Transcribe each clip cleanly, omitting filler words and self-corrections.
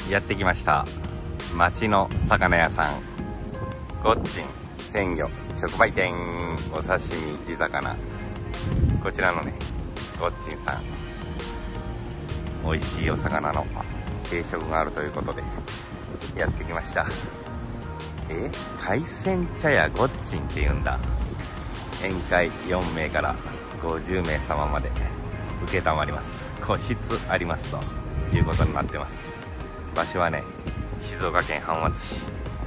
やってきました。町の魚屋さんごっちん鮮魚直売店、お刺身地魚。こちらのねごっちんさん、美味しいお魚の定食があるということでやってきました。海鮮茶屋ごっちんっていうんだ。宴会4名から50名様まで承ります。個室ありますということになってます。場所はね、静岡県浜松市。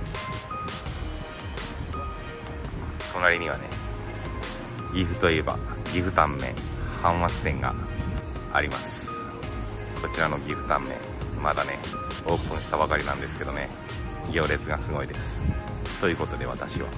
隣にはね、岐阜といえば岐阜タンメン浜松店があります。こちらの岐阜タンメンまだねオープンしたばかりなんですけどね、行列がすごいです。ということで私は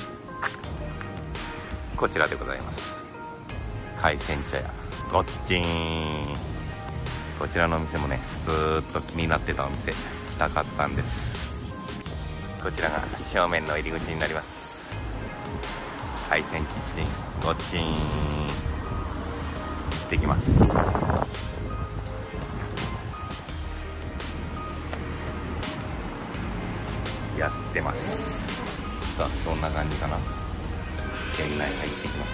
こちらでございます。海鮮茶屋ごっちん。こちらのお店もね、ずーっと気になってたお店、来たかったんです。こちらが正面の入り口になります。海鮮キッチンごっちん、行ってきます。やってます。さあどんな感じかな。店内入ってきます。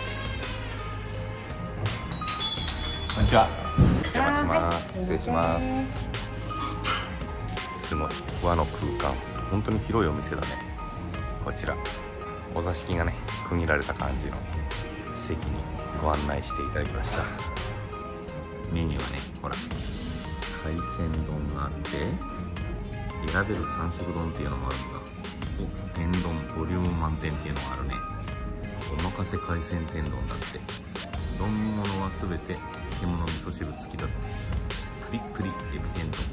こんにちは、お邪魔します。失礼します。すごい和の空間、本当に広いお店だね。こちらお座敷がね区切られた感じの席にご案内していただきました。メニューはね、ほら海鮮丼があって、選べる3色丼っていうのもあるんだ。天丼ボリューム満点っていうのがあるね。おまかせ海鮮天丼だって。丼物はすべて獣味噌汁付きだって。プリプリエビ天丼。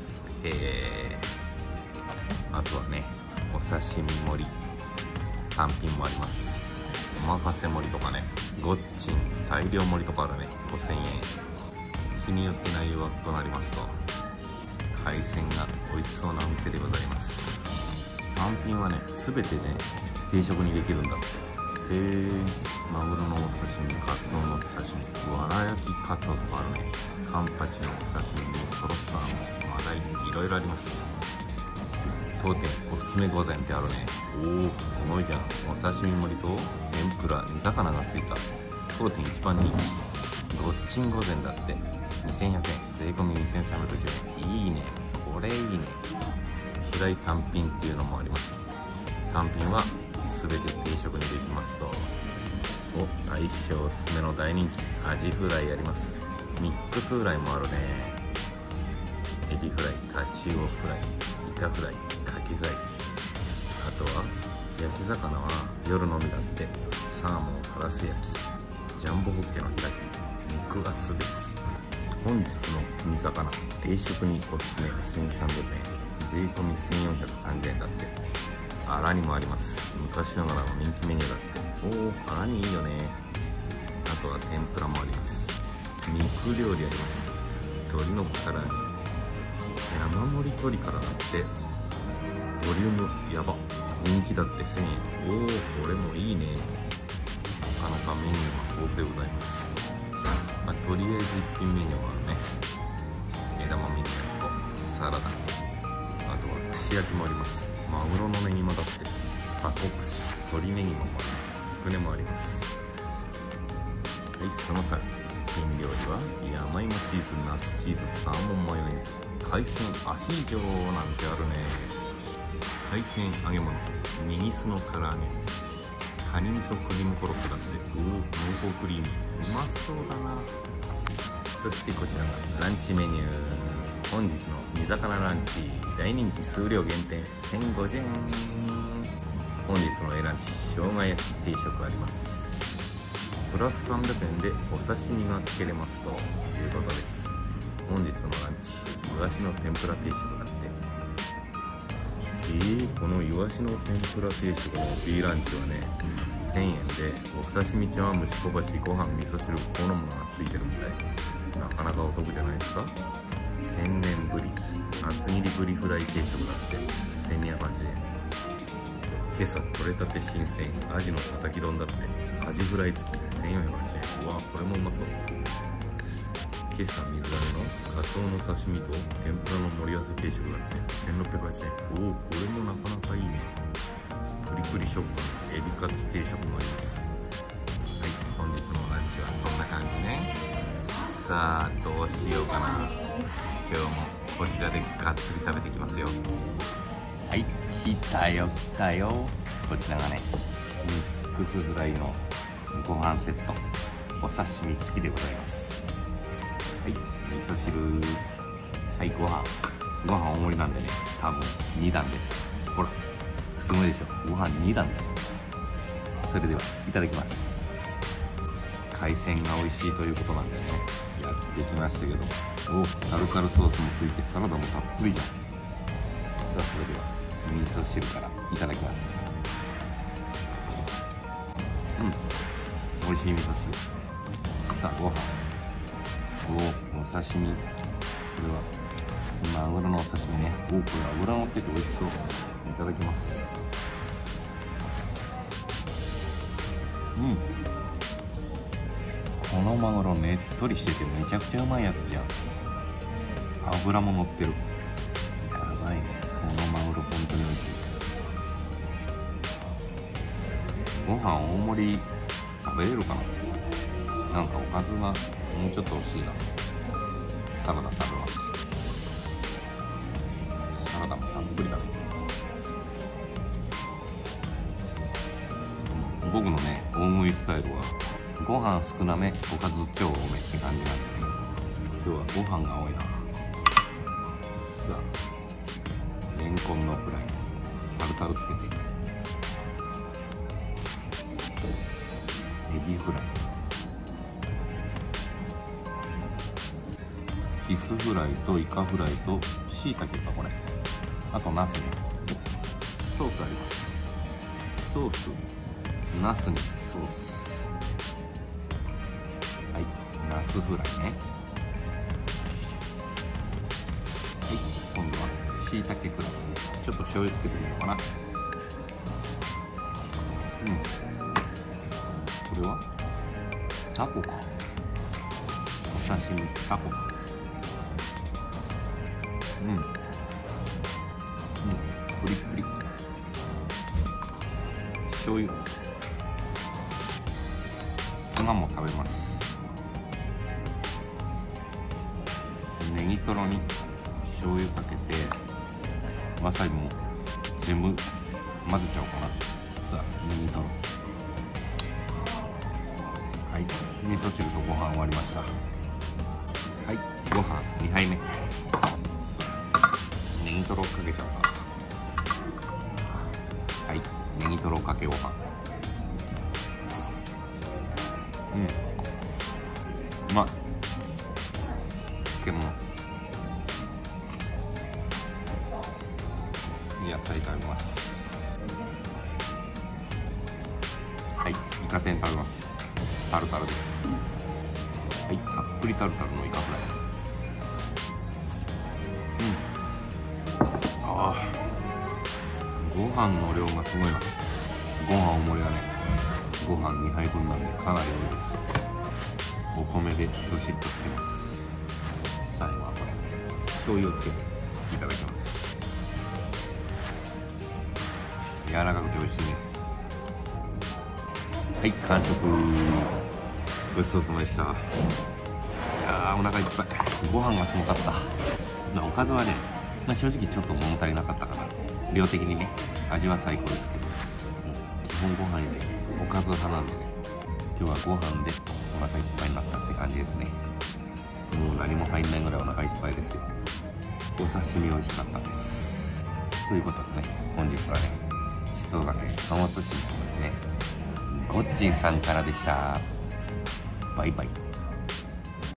あとはね、お刺身盛り単品もあります。おまかせ盛りとかね、ごっちん大量盛りとかあるね。5000円。日によって内容となりますと、海鮮が美味しそうなお店でございます。単品はね、すべてね定食にできるんだって。マグロのお刺身、カツオのお刺身、わら焼きカツオとかあるね。カンパチのお刺身、トロサーモン、マダイ、いろいろあります。当店おすすめ御膳ってあるね。おお、すごいじゃん。お刺身盛りと天ぷら、煮魚がついた当店一番人気ごっちん御膳だって。2100円、税込み2310円。いいね、これいいね。フライ単品っていうのもあります。単品は全て定食にできますと。大将おすすめの大人気アジフライあります。ミックスフライもあるね。エビフライ、タチウオフライ、イカフライ、カキフライ。あとは焼き魚は夜のみだって。サーモンハラス焼き、ジャンボホッケの開き、肉厚です。本日の煮魚定食におすすめ1300円、税込み1430円だって。アラにもあります。昔ながらの人気メニューだって。アラにいいよね。あとは天ぷらもあります。肉料理あります。鶏の唐揚げ、山盛り鶏からだって。ボリュームやば、人気だって1000円。これもいいね。なかなかメニューが豊富でございます。とりあえず一品メニューはね、枝豆にサラダ、あとは串焼きもあります。マグロのネギもだって。タコ串、鶏ネギもあります。つくねもあります。はい、その他品料理は山芋チーズ、ナスチーズ、サーモンマヨネーズ、海鮮アヒージョなんてあるね。海鮮揚げ物、ミニスの唐揚げ、カニ味噌クリームコロッケだって。濃厚クリーム、うまそうだな。そしてこちらがランチメニュー。本日の煮魚ランチ、大人気数量限定1050円。本日の A ランチ、生姜焼き定食あります。プラス300円でお刺身がつけれますということです。本日のランチ、イワシの天ぷら定食だって。このイワシの天ぷら定食の B ランチはね、1000円でお刺身、茶碗蒸し、小鉢、ご飯、味噌汁、このものがついてるみたい。なかなかお得じゃないですか。天然ぶり、厚切りぶりフライ定食だって1280円。今朝取れたて新鮮アジのたたき丼だって。アジフライ付き1480円。これもうまそう。 今朝水揚げのカツオの刺身と天ぷらの盛り合わせ定食だって1680円。おお、これもなかなかいいね。プリプリ食感エビカツ定食もあります。はい、本日のランチはそんな感じね。さあどうしようかな。今日もこちらでがっつり食べていきますよ。はい、来たよ来たよ。こちらがねミックスフライのご飯セット、お刺身付きでございます。はい、味噌汁、はい、ご飯大盛りなんでね、多分2段です。ほらすごいでしょ、ご飯2段だ。それではいただきます。海鮮が美味しいということなんでね、やってきましたけど、おタルタルソースもついてサラダもたっぷりじゃん。さあそれでは味噌汁からいただきます。美味しい味噌汁。さあご飯、お刺身、これはマグロのお刺身ね。これ脂乗ってて美味しそう。いただきます。このマグロねっとりしててめちゃくちゃうまいやつじゃん。脂も乗ってる。やばいね、このマグロ本当に美味しい。ご飯大盛り食べれるかな。なんかおかずがもうちょっと欲しいな。サラダ食べます。サラダもたっぷりだね。僕のね大食いスタイルはご飯少なめ、おかず超多めって感じなんでね、今日はご飯が多いな。さあレンコンのフライタルタルつけて、エビフライ、キスフライとイカフライとしいたけか、これあとナスね。ソースあります。ソースナスにソース、はい、ナスフライね。はい、今度はしいたけフライ、ちょっと醤油つけてみようかな。これはタコか、お刺身タコか。プリプリ、醤油、ツナも食べます。ネギトロに醤油かけてわさびも全部混ぜちゃおうかな。さあネギトロ、はい、味噌汁とご飯終わりました。はい、ご飯2杯目。ネギトロかけちゃおうか。はい、ネギトロかけご飯。うまい。漬物、野菜食べます。はい、イカ天食べます。タルタルで、はい、たっぷりタルタルのイカフライ。ご飯の量がすごいな。ご飯大盛りだね。ご飯2杯分なんでかなり多いです。お米でずしっとつけます。最後はこれ醤油をつけていただきます。柔らかくて美味しいね。はい、完食。ごちそうさまでした。いやーお腹いっぱい。ご飯がすごかった。おかずはね、正直ちょっと物足りなかったかな。量的にね、味は最高ですけど、基本ご飯でおかず派なんでね、今日はご飯でお腹いっぱいになったって感じですね。もう何も入んないぐらいお腹いっぱいですよ。お刺身美味しかったです。ということでね、本日はね、静岡県浜松市にありますね、ごっちんさんからでした。バイバイ。